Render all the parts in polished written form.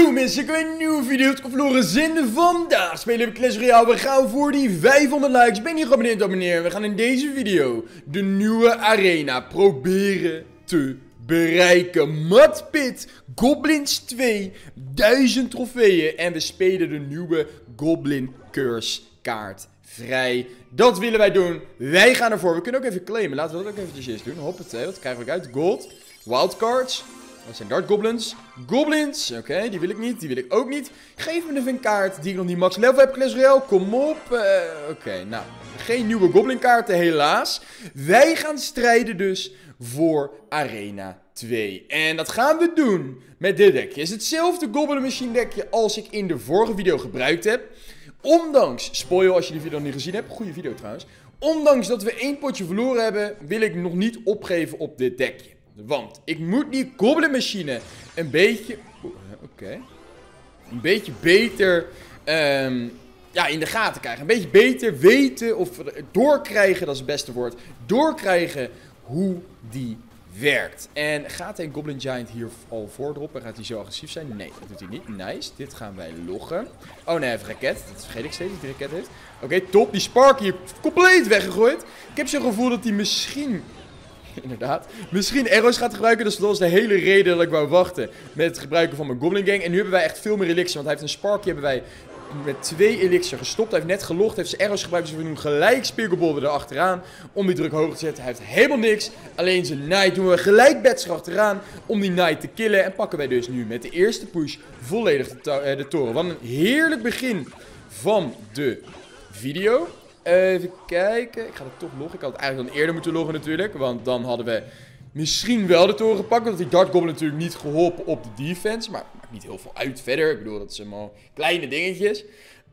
Yo mensen, ik heb een nieuwe video te verloren zin. Vandaag spelen we Clash Royale. We gaan voor die 500 likes. Ben je geabonneerd, abonneer. We gaan in deze video de nieuwe arena proberen te bereiken. Mudpit, Goblins 2, 1000 trofeeën. En we spelen de nieuwe Goblin Curse kaart vrij. Dat willen wij doen. Wij gaan ervoor. We kunnen ook even claimen. Laten we dat ook eventjes eerst doen. Hoppatee, wat krijgen we uit? Gold. Wildcards. Dat zijn Dart Goblins. Goblins. Oké, die wil ik niet. Die wil ik ook niet. Geef me even een kaart die ik nog niet max level heb. Clash Royale, kom op. Oké, nou. Geen nieuwe Goblin kaarten, helaas. Wij gaan strijden dus voor Arena 2. En dat gaan we doen met dit dekje. Het is hetzelfde Goblin Machine dekje als ik in de vorige video gebruikt heb. Ondanks, spoil als je die video nog niet gezien hebt. Goede video trouwens. Ondanks dat we 1 potje verloren hebben, wil ik nog niet opgeven op dit dekje. Want ik moet die Goblin Machine een beetje... Een beetje beter ja, in de gaten krijgen. Een beetje beter weten of doorkrijgen, dat is het beste woord. Doorkrijgen hoe die werkt. En gaat een Goblin Giant hier al voordroppen? Gaat hij zo agressief zijn? Nee, dat doet hij niet. Nice. Dit gaan wij loggen. Oh nee, even raket. Dat vergeet ik steeds dat hij raket heeft. Oké, top. Die Sparky hier compleet weggegooid. Ik heb zo'n gevoel dat hij misschien... Inderdaad. Misschien arrows gaat gebruiken. Dus dat was de hele reden dat ik wou wachten met het gebruiken van mijn Goblin Gang. En nu hebben wij echt veel meer elixir. Want hij heeft een Sparky, hebben wij met 2 elixir gestopt. Hij heeft net gelogd, heeft zijn arrows gebruikt. Dus we doen gelijk Spearbolden erachteraan om die druk hoger te zetten. Hij heeft helemaal niks. Alleen zijn Knight doen we gelijk bets erachteraan om die Knight te killen. En pakken wij dus nu met de eerste push volledig de toren. Wat een heerlijk begin van de video. Even kijken. Ik ga het toch loggen. Ik had het eigenlijk dan eerder moeten loggen natuurlijk. Want dan hadden we misschien wel de toren gepakt. Want die Dart Goblin natuurlijk niet geholpen op de defense. Maar maakt niet heel veel uit verder. Ik bedoel, dat zijn allemaal kleine dingetjes.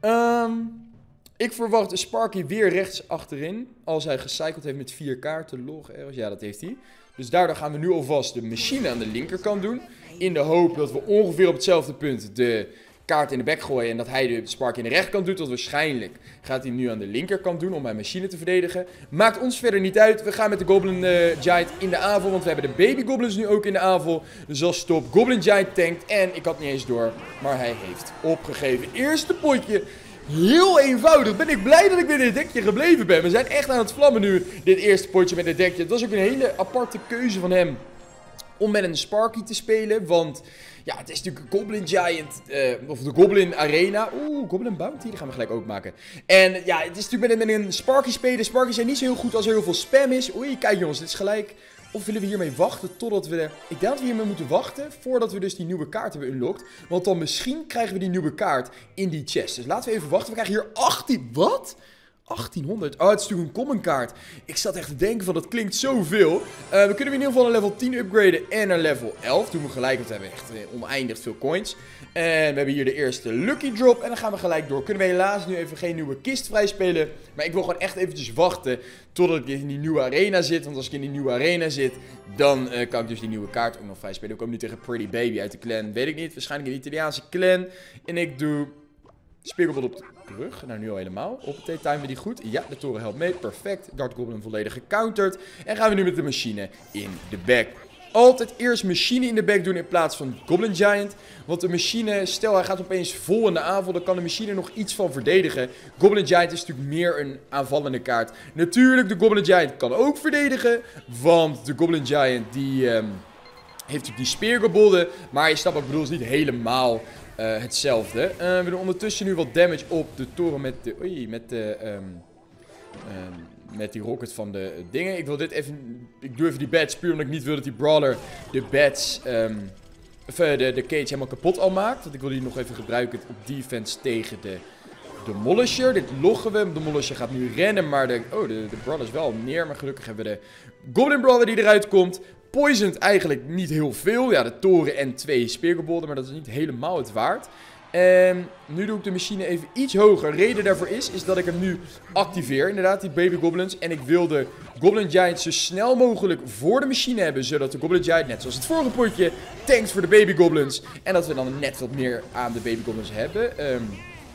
Ik verwacht een Sparky weer rechts achterin. Als hij gecycled heeft met 4 kaarten. Log ergens. Ja, dat heeft hij. Dus daardoor gaan we nu alvast de machine aan de linkerkant doen. In de hoop dat we ongeveer op hetzelfde punt de kaart in de bek gooien en dat hij de Spark in de rechterkant doet. Want waarschijnlijk gaat hij nu aan de linkerkant doen om mijn machine te verdedigen. Maakt ons verder niet uit. We gaan met de Goblin Giant in de aanval, want we hebben de Baby Goblins nu ook in de aanval. Dus als stop, Goblin Giant tankt en ik had niet eens door, maar hij heeft opgegeven. Eerste potje. Heel eenvoudig. Ben ik blij dat ik bij dit dekje gebleven ben. We zijn echt aan het vlammen nu, dit eerste potje met dit dekje. Het was ook een hele aparte keuze van hem om met een Sparky te spelen, want ja, het is natuurlijk een Goblin Giant, of de Goblin Arena. Oeh, Goblin Bounty, die gaan we gelijk ook maken. En ja, het is natuurlijk met een Sparky spelen. Sparky zijn niet zo heel goed als er heel veel spam is. Oei, kijk jongens, dit is gelijk. Of willen we hiermee wachten totdat we... Ik denk dat we hiermee moeten wachten voordat we dus die nieuwe kaart hebben unlocked. Want dan misschien krijgen we die nieuwe kaart in die chest. Dus laten we even wachten. We krijgen hier 18... Wat? 1800. Oh, het is natuurlijk een common kaart. Ik zat echt te denken van, dat klinkt zoveel. We kunnen in ieder geval een level 10 upgraden en een level 11. Doen we gelijk, want we hebben echt oneindig veel coins. En we hebben hier de eerste lucky drop. En dan gaan we gelijk door. Kunnen we helaas nu even geen nieuwe kist vrij spelen. Maar ik wil gewoon echt eventjes wachten totdat ik in die nieuwe arena zit. Want als ik in die nieuwe arena zit, dan kan ik dus die nieuwe kaart ook nog vrij spelen. Ik kom nu tegen Pretty Baby uit de clan. Weet ik niet. Waarschijnlijk een Italiaanse clan. En ik doe Spearbolt op de rug. Nou, nu al helemaal. Op het timen we die goed. Ja, de toren helpt mee. Perfect. Dart Goblin volledig gecounterd. En gaan we nu met de machine in de back. Altijd eerst machine in de back doen in plaats van Goblin Giant. Want de machine, stel hij gaat opeens vol in de aanval, dan kan de machine nog iets van verdedigen. Goblin Giant is natuurlijk meer een aanvallende kaart. Natuurlijk, de Goblin Giant kan ook verdedigen. Want de Goblin Giant die heeft natuurlijk die speergebolden. Maar je snapt wat ik bedoel, is niet helemaal hetzelfde. We doen ondertussen nu wat damage op de toren met de... Oei, met die rocket van de dingen. Ik wil dit even... Ik doe even die bats puur omdat ik niet wil dat die brawler de bats... de cage helemaal kapot al maakt. Want ik wil die nog even gebruiken op defense tegen de Demolisher. Dit loggen we. De Demolisher gaat nu rennen, maar de brawler is wel neer. Maar gelukkig hebben we de Goblin Brawler die eruit komt. Poisoned eigenlijk niet heel veel. Ja, de toren en 2 speergebolden, maar dat is niet helemaal het waard. En nu doe ik de machine even iets hoger. Reden daarvoor is dat ik hem nu activeer. Inderdaad, die Baby Goblins. En ik wil de Goblin Giant zo snel mogelijk voor de machine hebben. Zodat de Goblin Giant, net zoals het vorige potje, tankt voor de Baby Goblins. En dat we dan net wat meer aan de Baby Goblins hebben.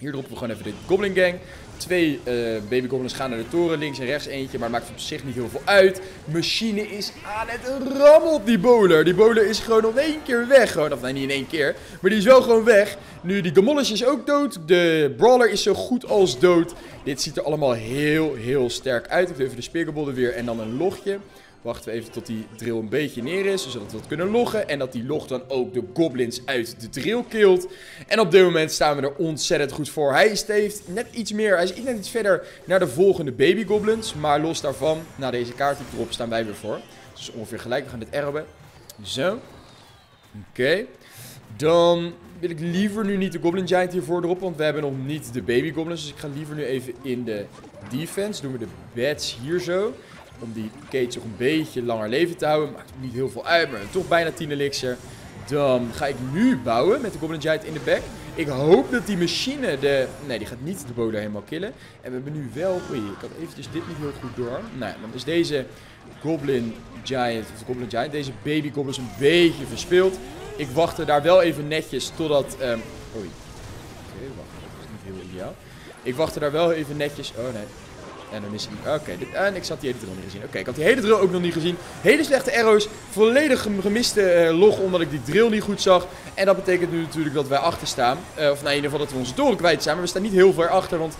Hier droppen we gewoon even de Goblin Gang. 2 baby goblins gaan naar de toren, links en rechts eentje, maar het maakt op zich niet heel veel uit. Machine is aan het rammen op die bowler. Die bowler is gewoon nog 1 keer weg. Gewoon, of nee, niet in 1 keer, maar die is wel gewoon weg. Nu, die Gamolish is ook dood. De Brawler is zo goed als dood. Dit ziet er allemaal heel sterk uit. Ik doe even de speergebolden weer en dan een logje. Wachten we even tot die drill een beetje neer is, zodat we dat kunnen loggen. En dat die log dan ook de goblins uit de drill killt. En op dit moment staan we er ontzettend goed voor. Hij heeft net iets meer, hij is net iets verder naar de volgende baby goblins. Maar los daarvan, na deze kaart die erop, staan wij weer voor. Dus ongeveer gelijk, we gaan dit arrowen. Zo. Oké. Dan wil ik liever nu niet de Goblin Giant hiervoor droppen, want we hebben nog niet de baby goblins. Dus ik ga liever nu even in de defense. Doen we de bats hier zo. Om die Cage nog een beetje langer leven te houden. Maakt niet heel veel uit, maar toch bijna 10 elixir. Dan ga ik nu bouwen met de Goblin Giant in de back. Ik hoop dat die machine nee, die gaat niet de bowler helemaal killen. En we hebben nu wel... Oei, ik had eventjes dit niet heel goed door. Nou ja, dan is deze Goblin Giant, deze baby goblins een beetje verspeeld. Ik wachtte daar wel even netjes totdat... Oei. Oké, wacht. Dat is niet heel ideaal. Ik wachtte daar wel even netjes... Oh nee. En dan is hij... Oké, en ik zat die hele drill niet gezien. Oké, ik had die hele drill ook nog niet gezien. Hele slechte arrows. Volledig gemiste log omdat ik die drill niet goed zag. En dat betekent nu natuurlijk dat wij achter staan. Of nou, in ieder geval dat we onze toren kwijt zijn. Maar we staan niet heel ver achter, want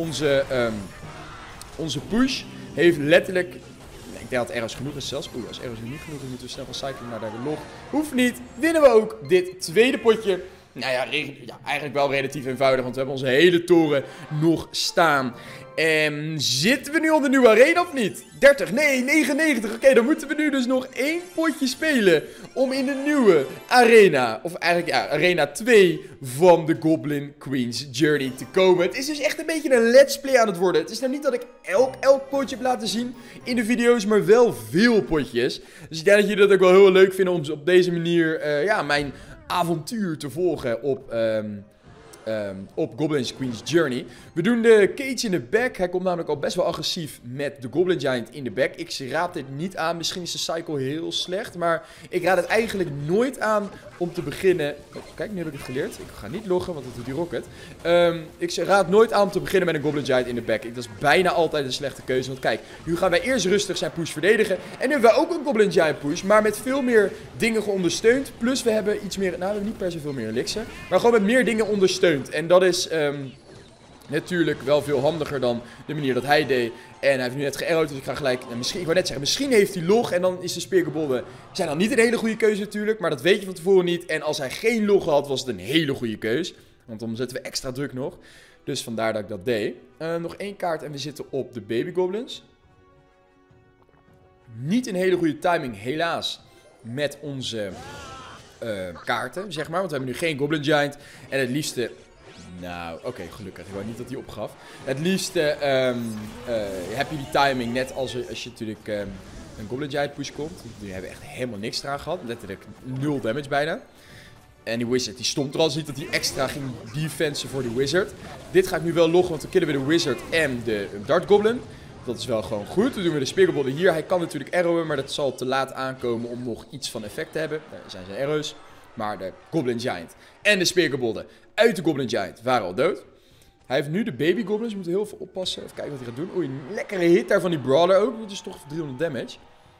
onze push heeft letterlijk... Ik denk dat arrows genoeg is zelfs. Oeh, als arrows niet genoeg is, moeten we snel gaan cyclen naar de log. Hoeft niet. Winnen we ook dit tweede potje. Nou ja, eigenlijk wel relatief eenvoudig, want we hebben onze hele toren nog staan. En zitten we nu op de nieuwe arena of niet? 30, nee, 99. Oké, dan moeten we nu dus nog 1 potje spelen om in de nieuwe arena, of eigenlijk ja, arena 2 van de Goblin Queen's Journey te komen. Het is dus echt een beetje een let's play aan het worden. Het is nou niet dat ik elk potje heb laten zien in de video's, maar wel veel potjes. Dus ik denk dat jullie dat ook wel heel leuk vinden om op deze manier, ja, mijn avontuur te volgen op Goblin Queen's Journey. We doen de Cage in de back. Hij komt namelijk al best wel agressief met de Goblin Giant in de back. Ik raad dit niet aan. Misschien is de cycle heel slecht. Maar ik raad het eigenlijk nooit aan om te beginnen... Oh, kijk, nu heb ik het geleerd. Ik ga niet loggen, want dat doet die rocket. Ik raad nooit aan om te beginnen met een Goblin Giant in de back. Dat is bijna altijd een slechte keuze. Want kijk, nu gaan wij eerst rustig zijn push verdedigen. En nu hebben wij ook een Goblin Giant push. Maar met veel meer dingen geondersteund. Plus we hebben iets meer... Nou, we hebben niet per se veel meer elixir. Maar gewoon met meer dingen ondersteund. En dat is... natuurlijk wel veel handiger dan de manier dat hij deed. En hij heeft nu net gearrowd, dus ik ga gelijk... Nou, ik wou net zeggen, misschien heeft hij log en dan is de speergebolden... zijn dan niet een hele goede keuze natuurlijk, maar dat weet je van tevoren niet. En als hij geen log had, was het een hele goede keus. Want dan zetten we extra druk nog. Dus vandaar dat ik dat deed. Nog 1 kaart en we zitten op de baby goblins. Niet een hele goede timing, helaas, met onze kaarten, zeg maar. Want we hebben nu geen Goblin Giant en het liefste... Nou, oké, gelukkig. Ik wou niet dat hij opgaf. Het liefst heb je die timing net als je natuurlijk een Goblin Giant push komt. Die hebben echt helemaal niks eraan gehad. Letterlijk 0 damage bijna. En die Wizard, die stond er al. Ziet dat hij extra ging defensen voor die Wizard. Dit ga ik nu wel loggen, want dan killen we de Wizard en de Dart Goblin. Dat is wel gewoon goed. Dan doen we de speergebolden hier. Hij kan natuurlijk arrowen, maar dat zal te laat aankomen om nog iets van effect te hebben. Daar zijn zijn arrows. Maar de Goblin Giant en de speergebolden uit de Goblin Giant waren al dood. Hij heeft nu de baby goblins. We moeten heel veel oppassen. Even kijken wat hij gaat doen. Oei, een lekkere hit daar van die brawler ook. Dat is toch 300 damage.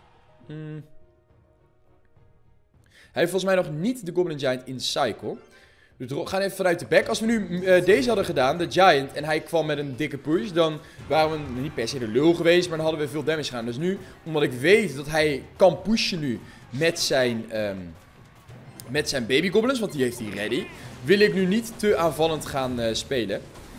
Hij heeft volgens mij nog niet de Goblin Giant in cycle. Dus we gaan even vanuit de back. Als we nu deze hadden gedaan, de Giant, en hij kwam met een dikke push, dan waren we niet per se de lul geweest, maar dan hadden we veel damage gedaan. Dus nu, omdat ik weet dat hij kan pushen nu met zijn baby goblins, want die heeft hij ready, wil ik nu niet te aanvallend gaan spelen.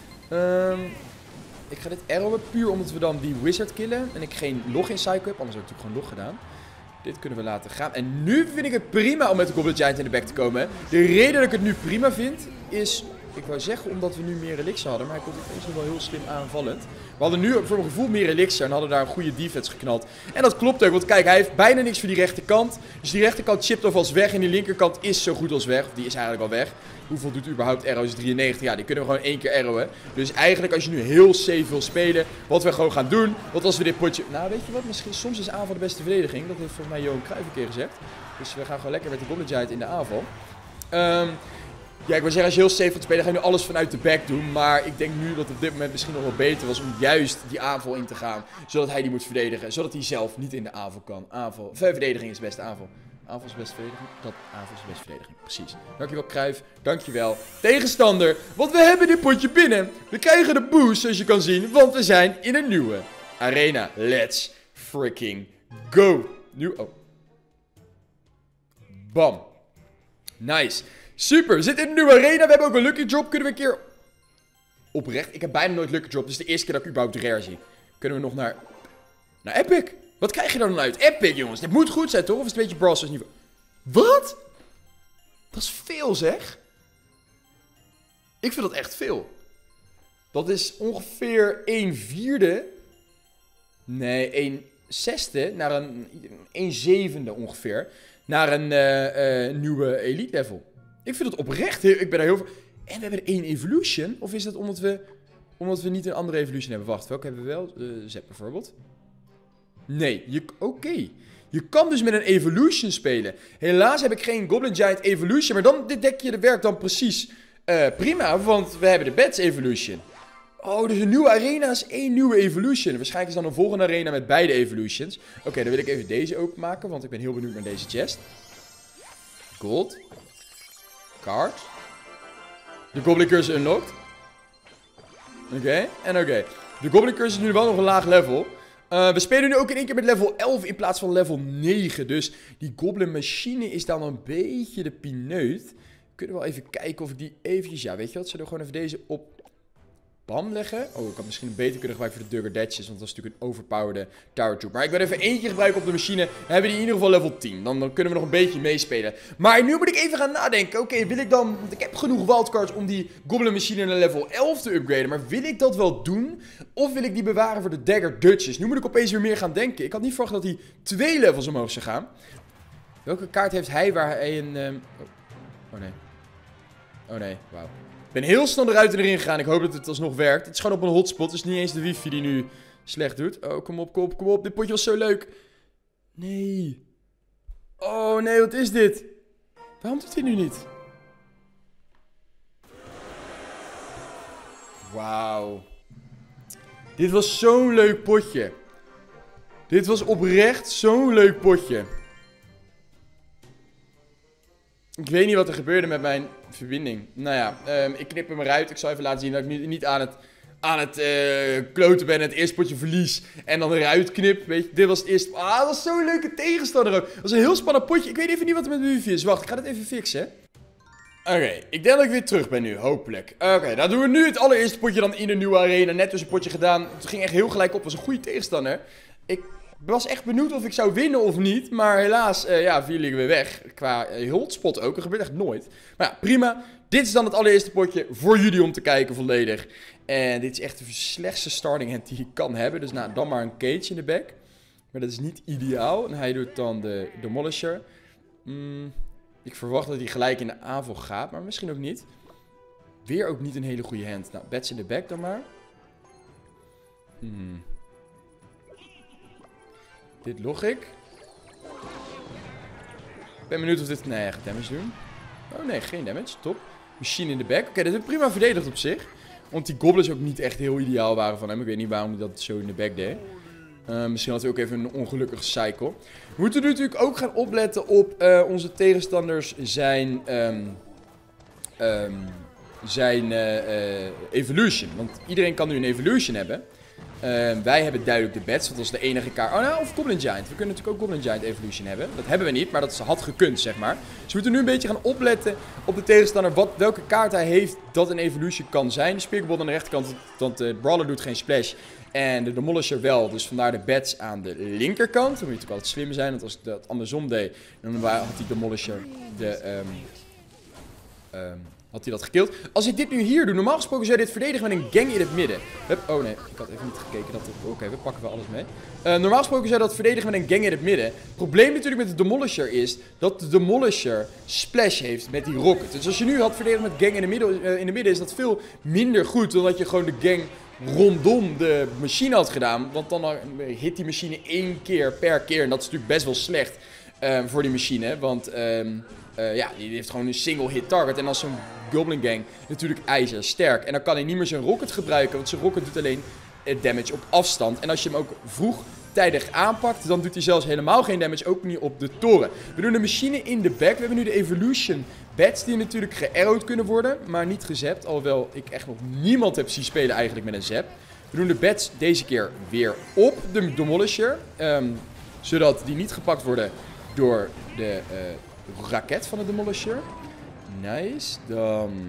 Ik ga dit arrowen puur omdat we dan die wizard killen en ik geen log in cycle heb, anders heb ik natuurlijk gewoon log gedaan. Dit kunnen we laten gaan. En nu vind ik het prima om met de Goblin Giant in de back te komen. De reden dat ik het nu prima vind is... Ik wou zeggen omdat we nu meer elixir hadden. Maar hij komt opeens wel heel slim aanvallend. We hadden nu voor mijn gevoel meer elixir. En hadden daar een goede defense geknald. En dat klopt ook. Want kijk, hij heeft bijna niks voor die rechterkant. Dus die rechterkant chipt alvast weg. En die linkerkant is zo goed als weg. Of die is eigenlijk al weg. Hoeveel doet überhaupt arrows? 93. Ja, die kunnen we gewoon 1 keer arrowen. Dus eigenlijk als je nu heel safe wil spelen. Wat we gewoon gaan doen. Want als we dit potje... Nou, weet je wat? Misschien soms is aanval de beste verdediging. Dat heeft volgens mij Johan Cruijff een keer gezegd. Dus we gaan gewoon lekker met de Goblin Giant in de aanval. Ja, ik wil zeggen, als je heel safe gaat spelen, ga je nu alles vanuit de back doen. Maar ik denk nu dat het op dit moment misschien nog wel beter was om juist die aanval in te gaan. Zodat hij die moet verdedigen. Zodat hij zelf niet in de aanval kan. Verdediging is de beste aanval. Aanval is de beste verdediging. Aanval is de beste verdediging. Precies. Dankjewel, Cruijff. Dankjewel. Tegenstander. Want we hebben dit potje binnen. We krijgen de boost, zoals je kan zien. Want we zijn in een nieuwe arena. Let's freaking go. Nu, oh. Bam. Nice. Super, we zitten in een nieuwe arena. We hebben ook een lucky drop. Kunnen we een keer... Oprecht, ik heb bijna nooit lucky drop. Dit is de eerste keer dat ik überhaupt rare zie. Kunnen we nog naar Epic? Wat krijg je dan uit? Epic, jongens. Dit moet goed zijn, toch? Of is het een beetje Brawl Stars niveau? Wat? Dat is veel, zeg. Ik vind dat echt veel. Dat is ongeveer 1/4. Nee, 1/6 naar een 1/7 ongeveer. Naar een nieuwe elite level. Ik vind het oprecht. Ik ben er heel veel... En we hebben er 1 evolution. Of is dat omdat we niet een andere evolution hebben? Wacht, welke hebben we wel? Zep bijvoorbeeld. Nee, oké. Je kan dus met een evolution spelen. Helaas heb ik geen Goblin Giant evolution. Maar dan dit dekje de werk dan precies prima. Want we hebben de Bats evolution. Oh, dus een nieuwe arena is 1 nieuwe evolution. Waarschijnlijk is dan een volgende arena met beide evolutions. Oké, dan wil ik even deze openmaken. Want ik ben heel benieuwd naar deze chest. Gold. Card. De Goblin Curse unlocked. Oké, en oké. De Goblin Curse is nu wel nog een laag level. We spelen nu ook in één keer met level 11 in plaats van level 9. Dus die Goblin Machine is dan een beetje de pineut. Kunnen we wel even kijken of ik die eventjes... Ja, weet je wat? Zullen we gewoon even deze op... Bam leggen. Oh, ik had misschien een beter kunnen gebruiken voor de Dugger Datches. Want dat is natuurlijk een overpowerde Tower Troop. Maar ik wil even eentje gebruiken op de machine. Dan hebben we die in ieder geval level 10. Dan kunnen we nog een beetje meespelen. Maar nu moet ik even gaan nadenken. Oké, wil ik dan... Want ik heb genoeg wildcards om die Goblin Machine naar level 11 te upgraden. Maar wil ik dat wel doen? Of wil ik die bewaren voor de Dagger Dutches? Nu moet ik opeens weer meer gaan denken. Ik had niet verwacht dat hij 2 levels omhoog zou gaan. Welke kaart heeft hij waar hij een... Oh nee. Oh nee, wauw. Ik ben heel snel eruit en erin gegaan. Ik hoop dat het alsnog werkt. Het is gewoon op een hotspot. Het is niet eens de wifi die nu slecht doet. Oh, kom op, kom op, kom op. Dit potje was zo leuk. Nee. Oh, nee, wat is dit? Waarom doet hij nu niet? Wauw. Dit was zo'n leuk potje. Dit was oprecht zo'n leuk potje. Ik weet niet wat er gebeurde met mijn verbinding. Nou ja, ik knip hem eruit. Ik zal even laten zien dat ik niet aan het kloten ben en het eerste potje verlies. En dan eruit knip. Weet je, dit was het eerste... Ah, dat was zo'n leuke tegenstander ook. Dat was een heel spannend potje. Ik weet even niet wat er met mijn wifi is. Wacht, ik ga het even fixen. Oké, ik denk dat ik weer terug ben nu, hopelijk. Oké, dan doen we nu het allereerste potje dan in de nieuwe arena. Net dus een potje gedaan. Het ging echt heel gelijk op. Het was een goede tegenstander. Ik was echt benieuwd of ik zou winnen of niet. Maar helaas, ja, 4 liggen we weg. Qua hotspot ook. Dat gebeurt echt nooit. Maar ja, prima. Dit is dan het allereerste potje voor jullie om te kijken volledig. En dit is echt de slechtste starting hand die je kan hebben. Dus nou, dan maar een cage in de back. Maar dat is niet ideaal. En hij doet dan de Demolisher. Ik verwacht dat hij gelijk in de aanval gaat. Maar misschien ook niet. Weer ook niet een hele goede hand. Nou, bats in de back dan maar. Dit log ik. Ik ben benieuwd of dit... Nee, gaat damage doen. Oh nee, geen damage. Top. Machine in de back. Oké, dit is prima verdedigd op zich. Want die goblins ook niet echt heel ideaal waren van hem. Ik weet niet waarom hij dat zo in de back deed. Misschien had hij ook even een ongelukkige cycle. We moeten nu natuurlijk ook gaan opletten op onze tegenstanders zijn evolution. Want iedereen kan nu een evolution hebben. Wij hebben duidelijk de bats, want dat is de enige kaart. Oh nou, of Goblin Giant. We kunnen natuurlijk ook Goblin Giant Evolution hebben. Dat hebben we niet, maar dat had gekund, zeg maar. Dus we moeten nu een beetje gaan opletten op de tegenstander. Welke kaart hij heeft dat een Evolution kan zijn. De Speakerbot aan de rechterkant, want de Brawler doet geen splash. En de Demolisher wel, dus vandaar de bats aan de linkerkant. Dan moet je natuurlijk altijd slim zijn, want als dat andersom deed, dan had die Demolisher had hij dat gekild. Als ik dit nu hier doe, normaal gesproken zou je dit verdedigen met een gang in het midden. Oh nee, ik had even niet gekeken. Oké, we pakken wel alles mee. Normaal gesproken zou je dat verdedigen met een gang in het midden. Het probleem natuurlijk met de Demolisher is dat de Demolisher splash heeft met die rocket. Dus als je nu had verdedigd met gang in de midden is dat veel minder goed dan dat je gewoon de gang rondom de machine had gedaan. Want dan hit die machine 1 keer per keer en dat is natuurlijk best wel slecht. voor die machine. Want ja, die heeft gewoon een single hit target. En als zo'n Goblin Gang natuurlijk ijzersterk. En dan kan hij niet meer zijn rocket gebruiken. Want zijn rocket doet alleen damage op afstand. En als je hem ook vroegtijdig aanpakt, dan doet hij zelfs helemaal geen damage. Ook niet op de toren. We doen de machine in de back. We hebben nu de Evolution Bats die natuurlijk gearrowed kunnen worden. Maar niet gezapt. Alhoewel ik echt nog niemand heb zien spelen eigenlijk met een zap. We doen de bats deze keer weer op de Demolisher. Zodat die niet gepakt worden door de raket van de Demolisher. Nice. Dan...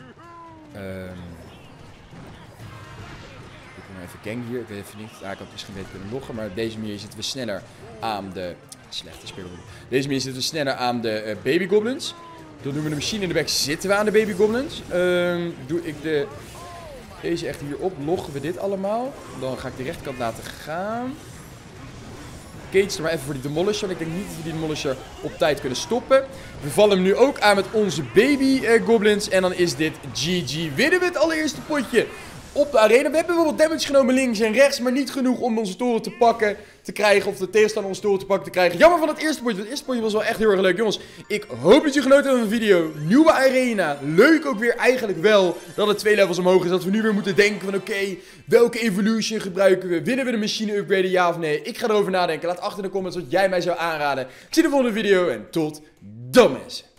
ik doe maar even gang hier. Ik weet even niet. Ik had misschien beter kunnen loggen. Maar op deze manier zitten we sneller aan de... Slechte speler. Deze manier zitten we sneller aan de baby goblins. Dan doen we de machine in de back. Zitten we aan de baby goblins. Doe ik deze echt hierop. Loggen we dit allemaal. Dan ga ik de rechterkant laten gaan. Cage er maar even voor die Demolisher. Ik denk niet dat we die Demolisher op tijd kunnen stoppen. We vallen hem nu ook aan met onze baby goblins. En dan is dit GG. Winnen we het allereerste potje op de arena. We hebben wel wat damage genomen links en rechts. Maar niet genoeg om onze toren te pakken te krijgen. Of de tegenstander onze toren te pakken te krijgen. Jammer van het eerste potje. Het eerste potje was wel echt heel erg leuk. Jongens, ik hoop dat je genoten hebt van de video. Nieuwe arena. Leuk ook weer eigenlijk wel dat het 2 levels omhoog is. Dat we nu weer moeten denken van oké, welke evolution gebruiken we? Willen we de machine upgraden, ja of nee? Ik ga erover nadenken. Laat achter in de comments wat jij mij zou aanraden. Ik zie je in de volgende video en tot dan mensen.